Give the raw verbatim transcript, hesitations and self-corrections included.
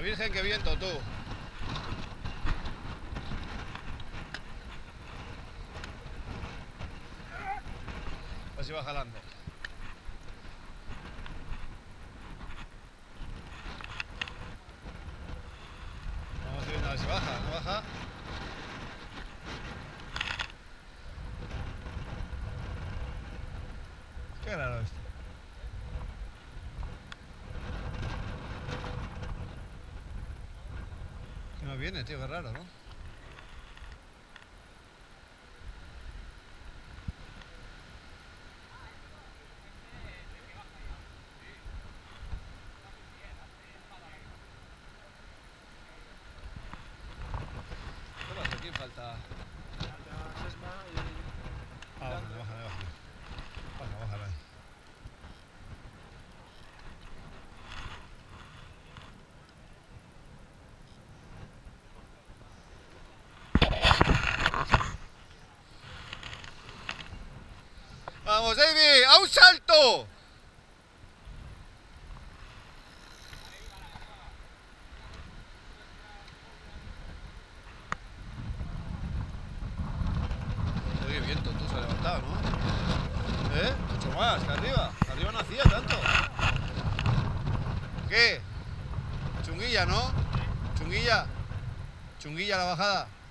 Virgen, qué viento, tú. A ver si va jalando. Vamos viendo a ver si baja, ¿no baja? Qué raro esto. Que no viene, tío, qué raro, ¿no? ¿Qué pasa? ¿Quién falta? Ah, bájale, bájale, bájale. Baja, bájale ahí. ¡Vamos, David! ¡A un salto! Oye, viento, tú se ha levantado, ¿no? ¿Eh? Mucho más, que arriba. Arriba no hacía tanto. ¿Qué? Chunguilla, ¿no? Chunguilla. Chunguilla la bajada.